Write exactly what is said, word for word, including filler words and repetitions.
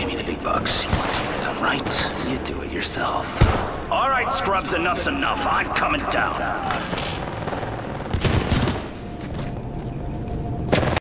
pay me the big bucks. You want something done right? You do it yourself. All right, scrubs, enough's enough. I'm coming down.